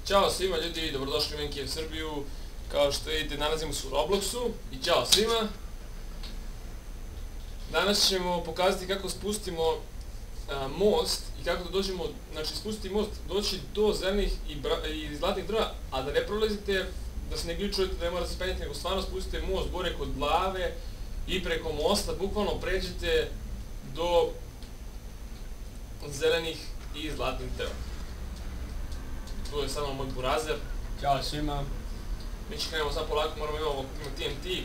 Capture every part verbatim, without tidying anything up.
Ćao svima ljudi, dobrodošli u Minecraft Srbiju. Kao što vidite, nalazimo se u Robloxu i ćao svima. Danas ćemo pokazati kako spustimo a, most i kako da dođemo, znači spustiti most, doći do zelenih i, i zlatnih drva, a da ne prolazite, da se ne gličujete, da ne morate se penjeti, nego stvarno spustite most gore kod glave i preko mosta, bukvalno pređete do zelenih i zlatnih drva. Tu je samo moj burazer. Ćao svima. Mi će krenemo sad polako, moramo imamo T N T.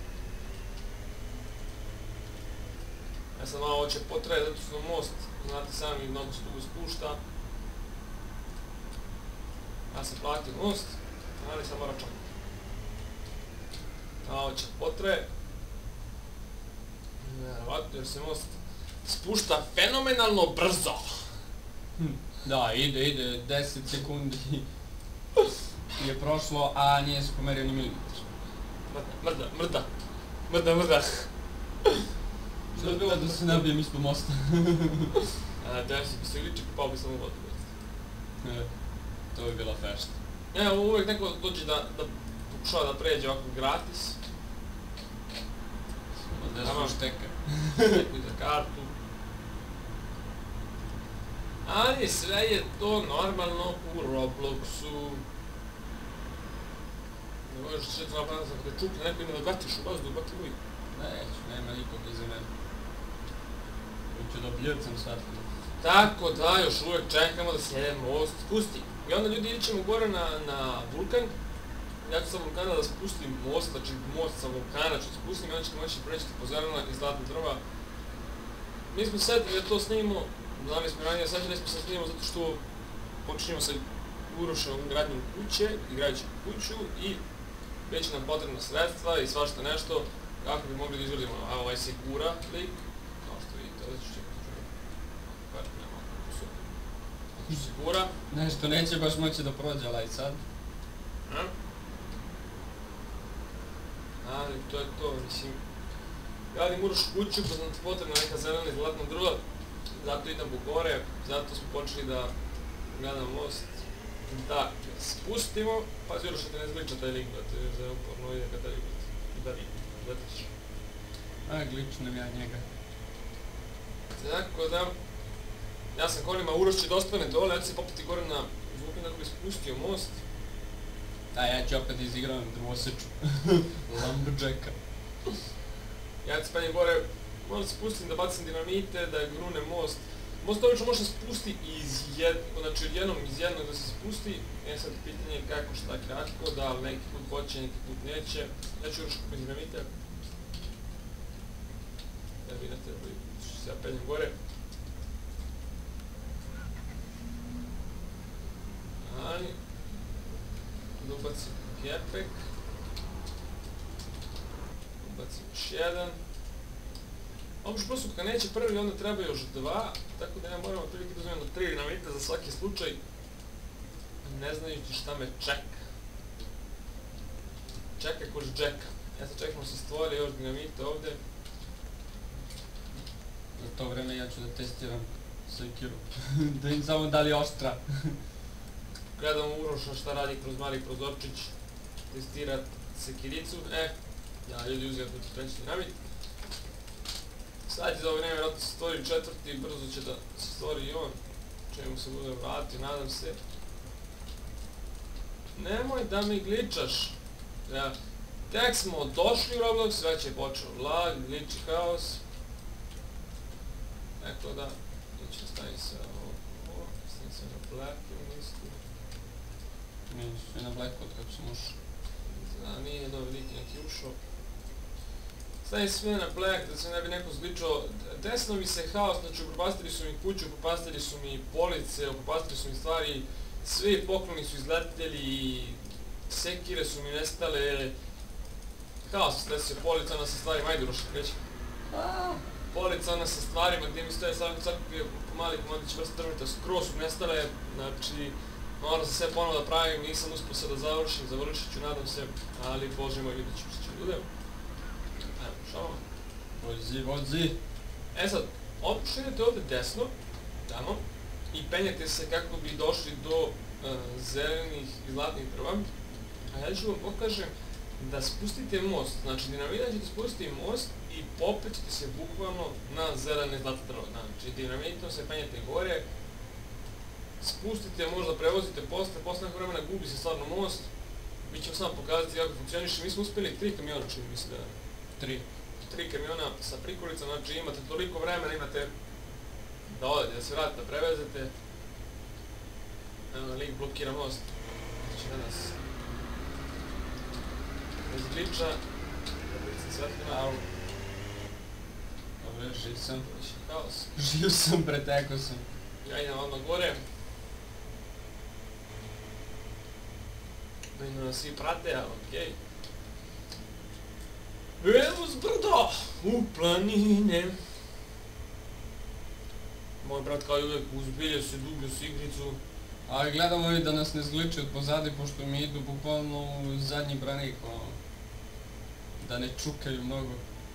Ja sam malo hoće potraje, zato što most, znate sami, mnogo se tu spušta. Ja sam platio most, ali sam mora čak. Malo hoće potraje. Vjerovatno, jer se most spušta fenomenalno brzo. Hm. Da, ide, ide, deset sekundi je prošlo, a nije se pomerio ni milimetar. Mrda, mrda, mrda, mrda. Što je bilo da se nabijem ispod mosta? Da si bi se liči, pao bi sam u vodu. To bi bila fešta. Evo, uvijek neko dođe da pokušava da pređe ovako gratis. Da su šteka. Neko za kartu. Ali sve je to normalno u Robloxu. Ne možeš sve to napraviti za kada čukne, neko ima da batiš u vazdu, bati uvijek. Neću, nema nikog iza mene. Hoću da bljevcam sad. Tako da, još uvijek čekamo da se most spusti. I onda ljudi ićemo gore na, na vulkan. Ja ću sa vulkana da spustim most, znači most sa vulkana ću spustim i onda ćete moći preći po zelena i zlatna drva. Mi smo setili da to snimimo. Znali smo ranije, sad će nesmo sad snimamo zato što počinjemo sa urušenom gradnjom kuće i gradit ćemo kuću i već nam potrebno sredstva i svašta nešto kako bi mogli da izvodimo ovaj Sigura lik, kao što vidite ovdje ću čekati ću par nema kako su ako ću Sigura nešto neće baš moći da prođe, ali sad ali to je to, mislim gradim uruš kuću pa nam potrebna neka zelena i zlatna drva. Zato idemo gore, zato smo počeli da gledamo most, da spustimo, pazi još da te ne zgliča taj link, da te još da je uporno ide kada je da vidi, letiš. A, gličnem ja njega. Tako da, ja sam kolima urošće da ostane dole, ja ću se popiti gore na vulkan kako bi spustio most. A ja ću opet izigram drvoseču, lumberjacka. Ja ću spenjem gore, možda spustim da bacim dinamite, da grune most. Most obično može spusti iz jednog, znači odjednom iz jednog da se spusti. E sad pitanje kako, šta, kako, da li neki put hoće, neki put neće. Ja ću još kupiti dinamite. Da vi ne trebali, ću se ja penjem gore. Ali, da ubacim kepek. Ubacim još jedan. Obično prosto kada neće prvi, onda treba još dva, tako da ja moram otprilike da uzmem do tri dinamita za svaki slučaj, ne znajući šta me čeka. Čeka kož džeka. Ja sad čekamo se stvori još dinamite ovdje. Za to vreme ja ću da testiram sekiru, da im samo da li oštra. Gledamo Uroša šta radi kroz mali prozorčić, testirat sekiricu, e, ja ljudi uzeti treći dinamit. Sad je za ovo vreme vjerojatno se stvori četvrti, brzo će da se stvori i on, čemu se bude vratio, nadam se. Nemoj da mi gličaš. Ja, tek smo došli u Roblox, već je počeo lag, gliči haos. Tako da, ići stavim se ovo, stavim se na black ili listu. Mi su i na black od kako sam ušao. Da, nije dobro lik neki ušao. Stavim sve na black da se ne bi neko zgličao. Desno mi se haos, znači upropastili su mi kuću, upropastili su mi police, upropastili su mi stvari, svi pokloni su izleteli, sekire su mi nestale. Haos se desio, polica ona sa stvarima, ajde Uroša kreći. Polica ona sa stvarima gdje mi stoje svakakve mali komadić vrsta drveta, skroz su nestale, znači moram se sve ponovo da pravim, nisam uspio sad da završim, završit ću nadam se, ali bože moj vidjet ću što će bude. Šalama. Vozi, vozi. E sad, obično idete ovdje desno, tamo, i penjete se kako bi došli do zelenih i zlatnih drva. A ja ću vam pokažem da spustite most, znači dinamitom ćete spustiti most i popet ćete se bukvalno na zelene zlatne drva. Znači dinamitom se penjete gore, spustite, možda prevozite posle, posle nekog vremena gubi se stvarno most. Mi ćemo samo pokazati kako funkcioniše. Mi smo uspjeli tri kamiona, čini mi se da je. Tri. Tri kamiona sa prikolicom, znači imate toliko vremena, imate da odete, da se vratite, da prevezete. Evo, lik blokira most. Znači da nas izgliča. Da se svetlima. Au. Dobre, živ sam. Haos. Živ sam, pretekao sam. Ja idem odmah gore. Vidim da nas svi prate, ali okej. Evo s brdo! U planine! Moj brat kao i uvijek uzbilje se, dubio s igricu. Ali gledamo i da nas ne zgliče od pozadi, pošto mi idu bukvalno u zadnji branik, ono. Da ne čukaju mnogo.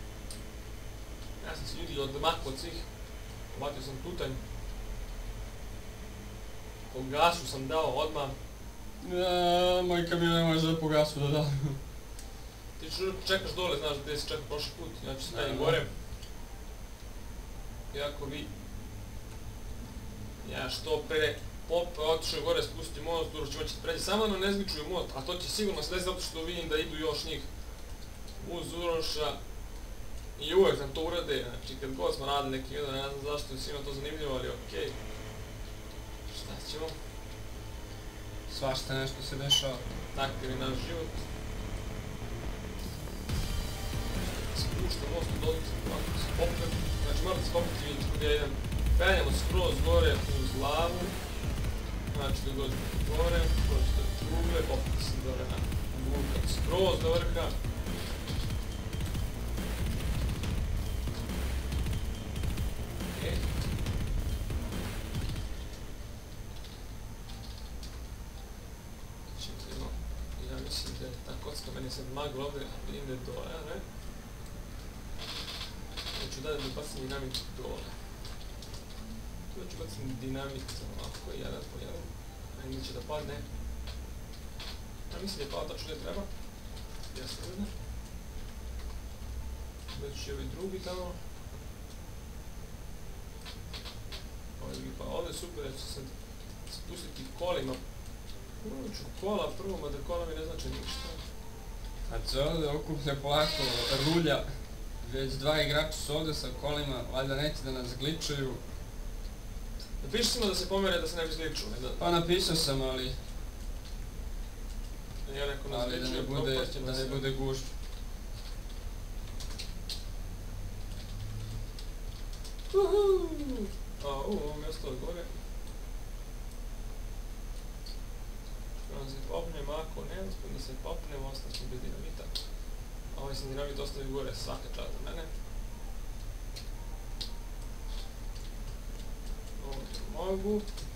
Ja sam se ljudi odmakao od svih. Uvatio sam tutanj. Po gasu sam dao odmah. Ja, moj kamion ne može da po gasu da da. Ti čekaš dole, znaš gdje si čekao prošli put. Ja ću se penjem Da. gore. Iako vi... Ja što pre pope otišao gore, spusti most, Uroš ćemo će pređe. Samo da ne zgličuju most, a to će sigurno se desiti zato što vidim da idu još njih uz Uroša. I uvek nam to urade, znači kad god smo radili neki video, ne znam zašto je svima to zanimljivo, ali okej. Šta ćemo? Svašta nešto se dešava. Takav je naš život. Spušta most od ovdje, ovako se popnem. Znači morate se popeti, vidite kod ja idem. Penjamo skroz gore uz lavu. Znači da dođete gore, dođete do ugle, popete se gore na vulkan skroz do vrha. Okej. Čekajmo, ja mislim da je ta kocka, meni je sad magla ovdje, a vidim da je dole, a ne? Ja ću da da bacim dinamit dole. Tu ću bacim dinamit ovako, jedan po jedan. A i će da padne. Ja mislim da je pao tačno gdje treba. Jeste vidim. Već i ovi drugi tamo. Ovo je pa ovdje super, ja ću sad spustiti kolima. Prvo ću kola prvo, mada kola mi ne znači ništa. A se ovdje okuplja polako rulja. Već dva igrača su ovdje sa kolima, valjda neće da nas gličuju. Napiši svima da se pomere da se ne bi zgliču. Pa napisao sam, ali... Ja neko nas Ali da ne zgličuje, bude, propast će da nas ne se. bude gušt. Uhu! A, u, ovo mi je ostalo gore. Što se popnem, ako ne uspijem da se popnem, ostaće bez dinamita. A ovaj sam dinamit ostavi gore svaka čast za mene. Ovdje mogu.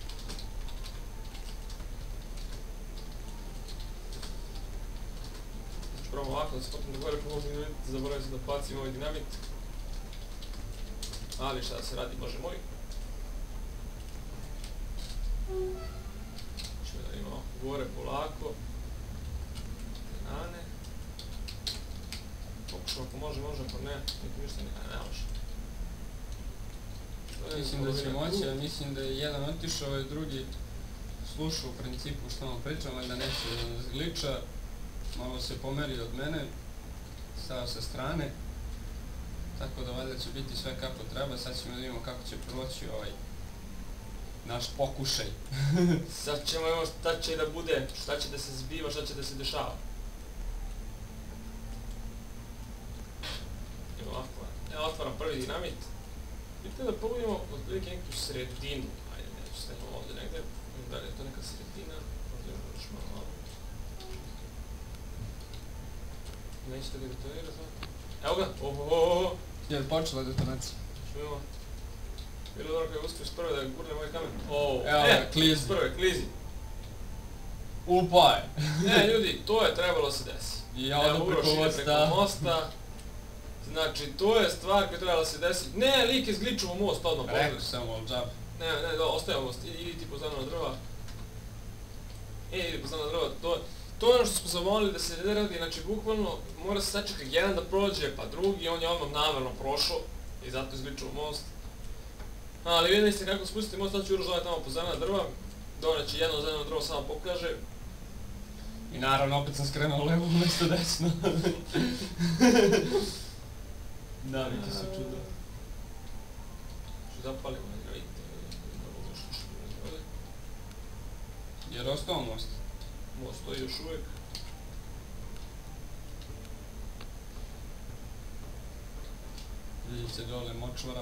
Znači probam ovako da se popnem do gore, pomogu dinamit, zaboravim se da bacim ovaj dinamit. Ali šta da se radi, bože moj. Ćemo da imamo gore polako. Banane. Pokušamo ako može, može, ako ne, nikom ništa ne, ne može. Mislim da će moći, a mislim da je jedan otišao, a drugi slušao u principu što vam pričam, ali da neće da nas gliča. Malo se pomeri od mene, stao sa strane. Tako da valjda će biti sve kako treba, sad ćemo da vidimo kako će proći ovaj naš pokušaj. Sad ćemo evo šta će da bude, šta će da se zbiva, šta će da se dešava. Evo ovako, evo otvaram prvi dinamit. Vidite da pogledamo otprilike neku sredinu. Ajde, neću stavimo ovdje negdje. Da li je to neka sredina? Možda još malo malo. Nećete ga detonirati, no? Evo ga, ohohoho! Je li počela detonacija? Čujemo. Bilo dobro kada uspiješ prve da gurne moj kamen. O, Evo e, ga, klizi. prve, klizi. Upaj! Ne, ljudi, to je trebalo se desi. I ja odo preko Uroš ide mosta. preko mosta. Znači, to je stvar koja je trebala se desiti. Ne, lik je zgličuo most odmah. Rekao sam, ali džab. Ne, ne, da, ostaje most, idi, idi ti pozadno na drva. E, ide po zelena drva, to, to je ono što smo zamolili da se ne radi, znači bukvalno mora se sačeka jedan da prođe, pa drugi, on je odmah namerno prošao i zato izgličao most. Ali vidjeli ste kako spustiti most, sad ću Uroš tamo po zelena drva, doneće jedno zeleno drvo samo pokaže. I naravno opet sam skrenuo levo umjesto desno. Navike su čudo. Što zapalimo, ne vidite, da ovo još nešto ne zove. Jer ostao most? Most stoji još uvijek. Vidite dole močvara.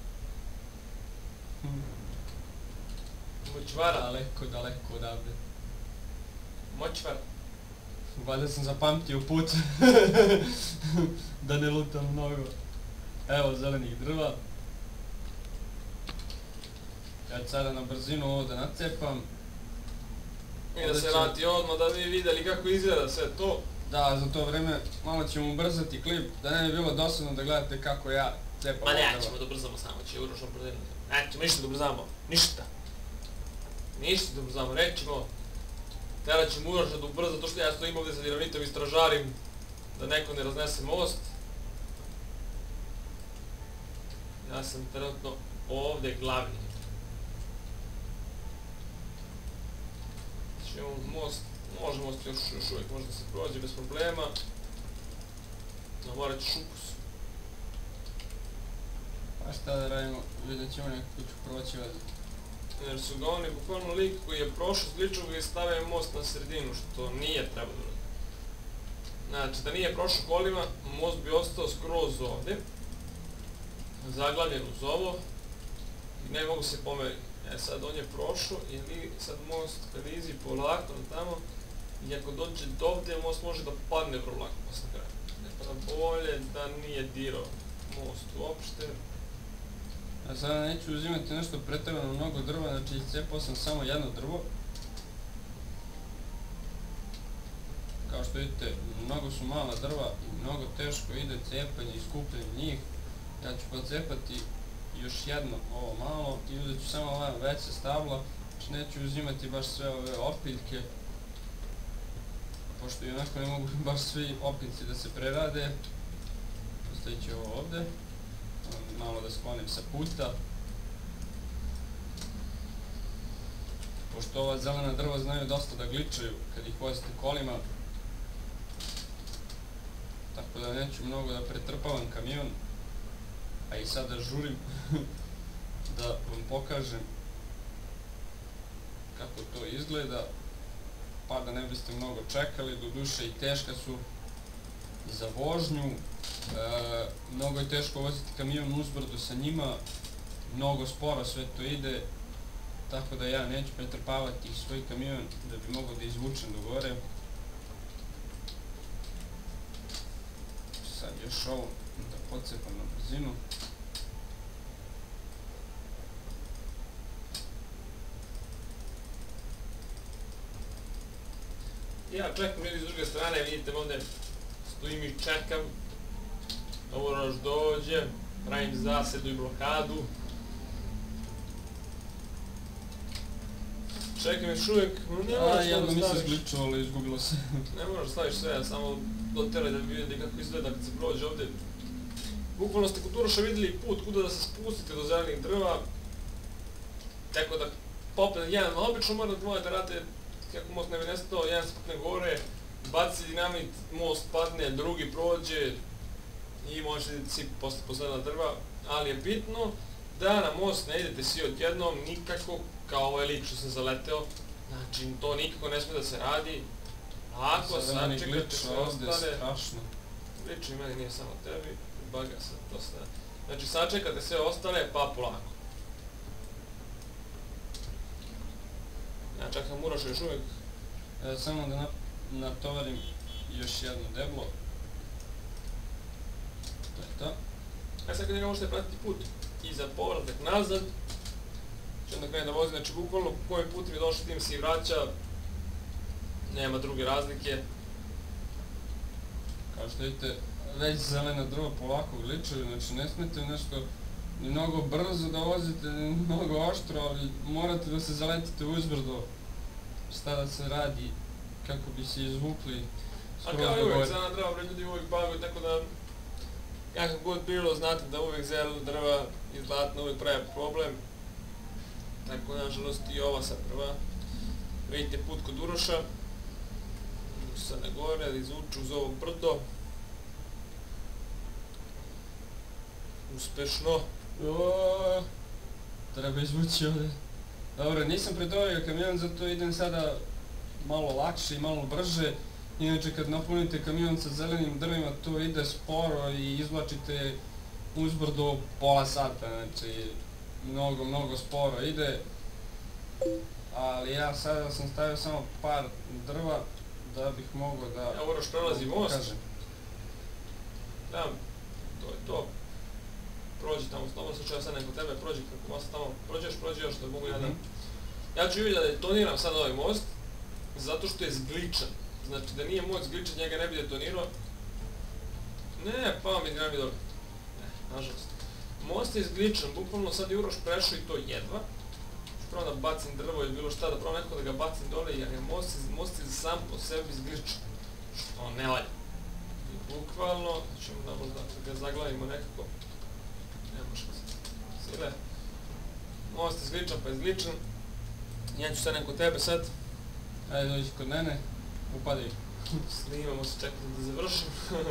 Močvara. Daleko, daleko odavde. Močvara. Valjda sam zapamtio put. Da ne lutam mnogo. Evo zelenih drva. Ja ću sada na brzinu ovo da nacepam. I da se vrati odmah da bi vidjeli kako izgleda sve to. Da, za to vreme malo ćemo ubrzati klip, da ne bi bilo dosadno da gledate kako ja cepam Ma ovo ne, drvo. ćemo da ubrzamo samo, će Uroš brzinu. Nećemo ništa da ubrzamo, ništa. Ništa da ubrzamo, rećemo. Terat ćemo Uroša da ubrza, zato što ja stojim ovdje sa dinamitom i stražarim da neko ne raznese most. Ja sam trenutno ovdje glavni. Znači most, može most još, još uvijek može da se prođe bez problema. No morat ćeš ukus. Pa šta da radimo, vidjet ćemo neko ću proći ovdje. Jer su ga oni bukvalno lik koji je prošao, zgličao ga i stavio most na sredinu, što nije trebalo da radi. Znači, da nije prošao kolima, most bi ostao skroz ovdje, zaglavljen uz ovo, i ne mogu se pomeriti. E sad on je prošao i sad most kad izi polako na tamo, i ako dođe do ovdje, most može da padne vrlo lako posle kraja. Ne pa da bolje da nije dirao most uopšte. A sada neću uzimati nešto pretjerano mnogo drva, znači iscepao sam samo jedno drvo. Kao što vidite, mnogo su mala drva i mnogo teško ide cepanje i skupljanje njih. Ja ću pocepati još jedno ovo malo i uzet ću samo ova veća stabla, znači neću uzimati baš sve ove opiljke, pošto i onako ne mogu baš svi opiljci da se prerade. Postavit ću ovo ovdje. Malo da sklonim sa puta. Pošto ova zelena drva znaju dosta da gličaju kad ih vozite kolima. Tako da neću mnogo da pretrpavam kamion. A i sada žurim da vam pokažem kako to izgleda. Pa da ne biste mnogo čekali, doduše i teška su za vožnju. E, mnogo je teško voziti kamion uzbrdo sa njima, mnogo sporo sve to ide, tako da ja neću pretrpavati svoj kamion da bi mogao da izvučem do gore. Sad još ovo da pocepam na brzinu. Ja čekam ljudi s druge strane, vidite ovdje stojim i čekam. Uroš dođe, pravim zasedu i blokadu. Čekam još uvijek, ne A, moraš jedno to mi da se staviš. zgličilo, ali izgubilo se. Ne moraš da staviš sve, samo doteraj da bi vidjeli kako izgleda kad se prođe ovdje. Bukvalno ste kod Uroša vidjeli put kuda da se spustite do zelenih drva. Tako da popne jedan, obično mora da morate rate kako most ne bi nestao, jedan se popne gore, baci dinamit, most padne, drugi prođe i možete idete svi posle po zelena drva, ali je bitno da na most ne idete svi odjednom, nikako kao ovaj lik što sam zaleteo, znači to nikako ne smije da se radi. Ako sačekate sve ostale, strašno. liči meni nije samo tebi, baga sad dosta. Znači sačekate sve ostale pa polako. Ja čekam Uroša još uvijek. E, samo da natovarim još jedno deblo. To je to. A sad kad njega možete pratiti put i za povratak nazad, će onda krene da vozi, znači bukvalno kojim putem je došao tim se i vraća, nema druge razlike. Kao što vidite, već zelena drva polako gličaju, znači ne smijete nešto ni mnogo brzo da vozite, ni mnogo oštro, ali morate da se zaletite uzbrdo. šta da se radi kako bi se izvukli A skroz kao i do uvijek, gore. zelena drva, bre, ljudi uvijek baguju, tako da kako god bilo, znate da uvijek zelena drva i zlatna uvijek pravi problem. Tako, nažalost, i ova sad prva. Vidite put kod Uroša. Idu sa na gore, izvuču uz ovo brdo. Uspešno. Oooo, treba izvući ovdje. Dobro, nisam pretovario kamion, zato idem sada malo lakše i malo brže. Inače, kad napunite kamion sa zelenim drvima, to ide sporo i izvlačite uzbrdo pola sata, znači mnogo, mnogo sporo ide. Ali ja sada sam stavio samo par drva da bih mogao da... Evo Uroš prelazi most. pokažem. Da, to je to. Prođi tamo, s tobom slučaju sad neko tebe, prođi kako most tamo, prođeš, prođi još da mogu ja da... Mhm. Ja ću vidjeti da detoniram sad ovaj most, zato što je zgličan. Znači da nije most zgličan, njega ne bi detonirao. Ne, pao mi dinamit dobro. Ne, nažalost. Most je zgličan, bukvalno sad je Uroš prešao i to jedva. Prvo da bacim drvo ili bilo šta, da pravo nekako da ga bacim dole, jer je most, most je sam po sebi zgličan. Što ne valja. I bukvalno, ćemo da možda ga zaglavimo nekako. Ne može se sile. Most je zgličan pa je zgličan. Ja ću sad neko tebe sad. Ajde dođi kod mene, upadaj. Snimamo se, čekam da završim.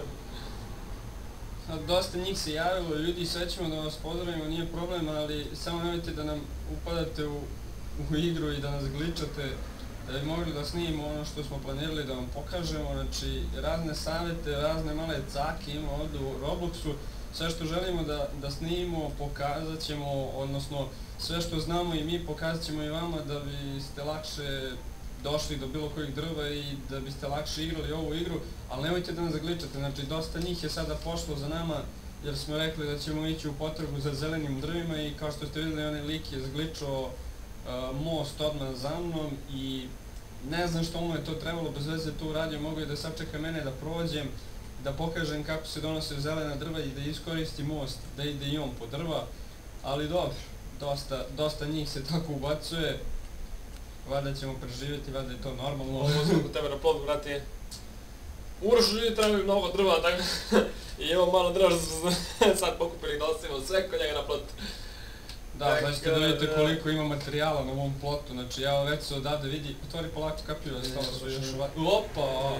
Dosta njih se javilo, ljudi, sve ćemo da vas pozdravimo, nije problem, ali samo nemojte da nam upadate u, u igru i da nas gličate, da bi mogli da snimimo ono što smo planirali da vam pokažemo, znači razne savete, razne male cake ima ovdje u Robloxu, sve što želimo da, da snimimo pokazat ćemo, odnosno sve što znamo i mi pokazat ćemo i vama da biste lakše došli do bilo kojih drva i da biste lakše igrali ovu igru, ali nemojte da nas zagličate, znači dosta njih je sada pošlo za nama jer smo rekli da ćemo ići u potragu za zelenim drvima i kao što ste vidjeli onaj lik je zgličao uh, most odmah za mnom i ne znam što mu je to trebalo, bez veze to uradio, mogo je da sačeka mene da prođem, da pokažem kako se donose zelena drva i da iskoristi most, da ide i on po drva, ali dobro, dosta, dosta njih se tako ubacuje. Vada ćemo preživjeti, vada je to normalno. Ovo uzmem kod tebe na plodu, vrati. Urošu ljudi trebaju mnogo drva, tako i imamo malo drva što smo sad pokupili da ostavimo sve kod njega na plotu. Da, znači da vidite koliko ima materijala na ovom plotu, znači ja već se odavde vidi, otvori polako kapiju, ostalo su još ovako. Opa!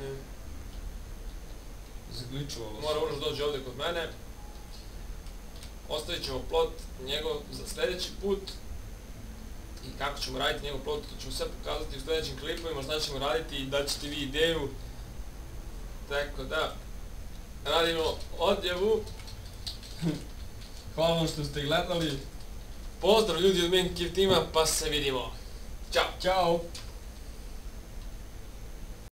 Zgličuvalo se. Mora Uroš dođe ovdje kod mene. Ostavit ćemo plot njegov za sljedeći put. I kako ćemo raditi njegov plot, to ćemo sve pokazati u sljedećim klipovima, šta ćemo raditi i daćete vi ideju. Tako da, radimo odjavu. Hvala vam što ste gledali. Pozdrav ljudi od Main Cave tima, pa se vidimo. Ćao! Ćao!